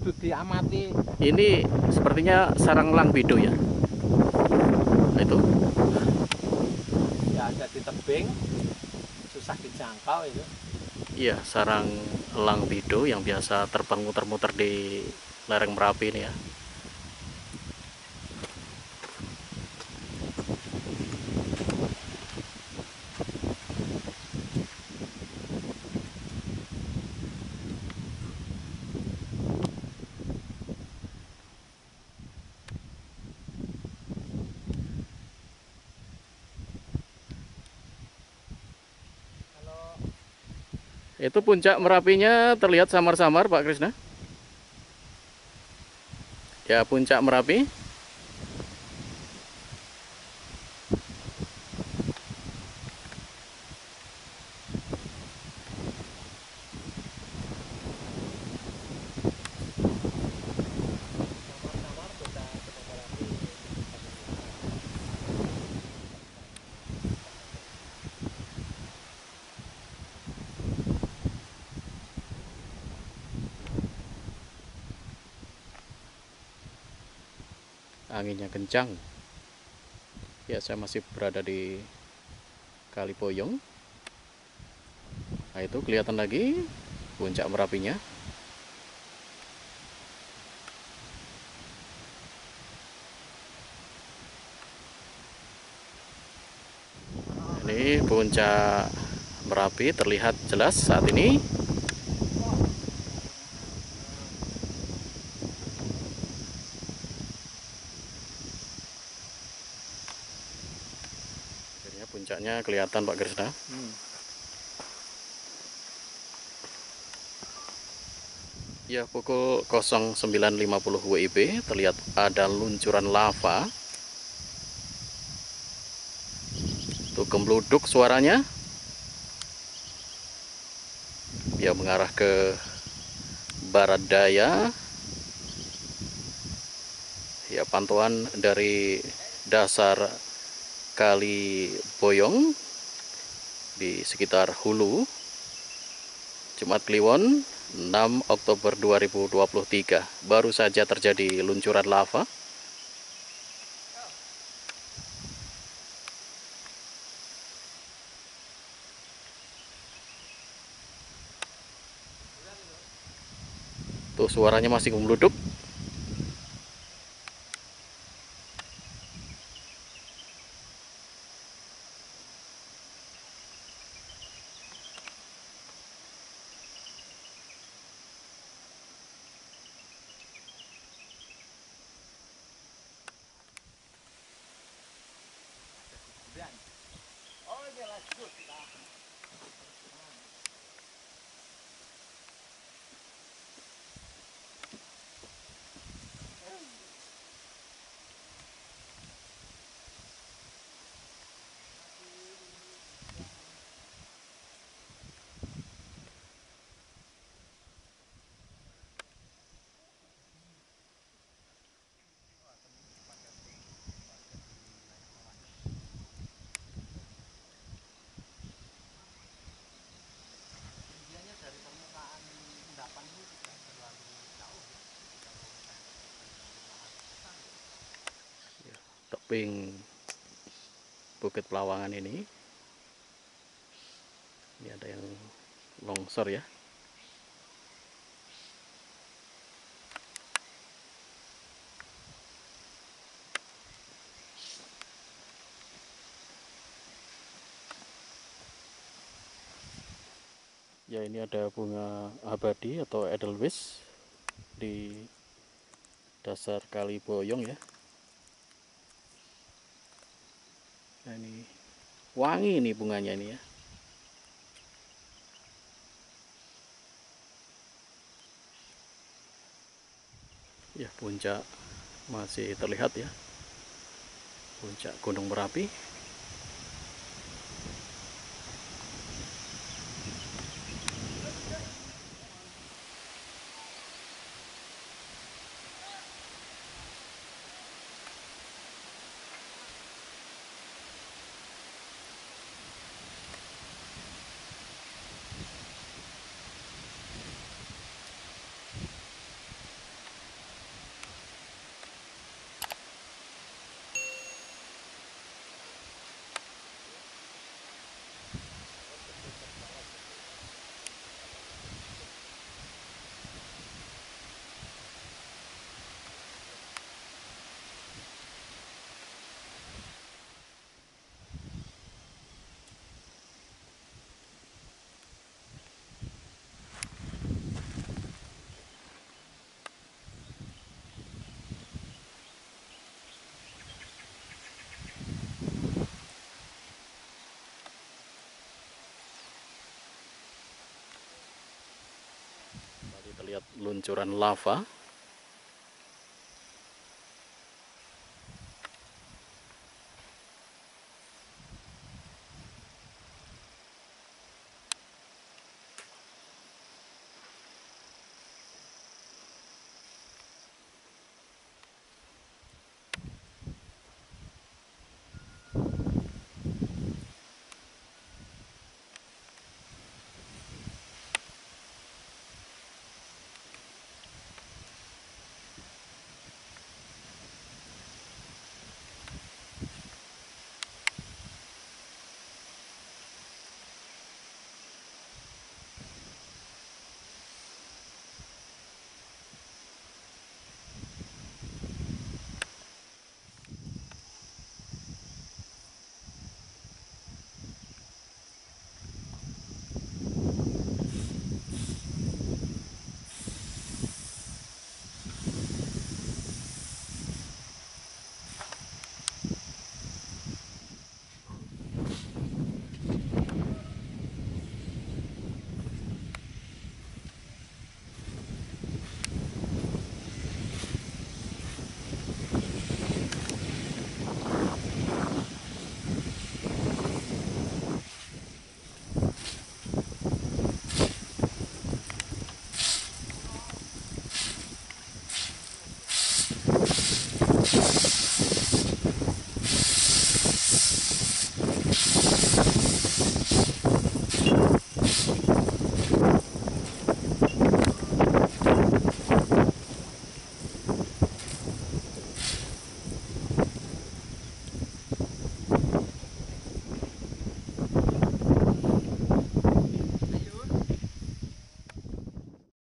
kudu diamati. Ini sepertinya sarang elang bido ya. Nah, itu. Ya ada di tebing, susah dijangkau itu. Iya, sarang elang bido yang biasa terbang muter-muter di lereng Merapi ini ya. Itu puncak Merapinya terlihat samar-samar Pak Krisna. Ya, puncak Merapi. Samar-samar puncak Gunung Merapi. Anginnya kencang. Ya, saya masih berada di Kali Poyong. Nah, itu kelihatan lagi puncak Merapinya. Ini puncak Merapi terlihat jelas saat ini. Akhirnya puncaknya kelihatan Pak Krisna. Ya, pukul 09.50 WIB terlihat ada luncuran lava. Tuh gembluduk suaranya. Dia mengarah ke barat daya. Ya, pantauan dari dasar Kali Boyong di sekitar hulu. Jumat Kliwon 6 Oktober 2023 baru saja terjadi luncuran lava. Tuh suaranya masih gembluduk. Oke, lanjut. Ketinggiannya dari permukaan endapan itu tidak terlalu jauh ya. Kalau saya perkiraan Tebing Bukit Pelawangan ini ada yang longsor ya. Ya, ini ada bunga abadi atau edelweiss di dasar Kali Boyong ya. Nah, ini wangi ini bunganya ini ya. Ya, puncak masih terlihat ya. Puncak Gunung Merapi. lihat luncuran lava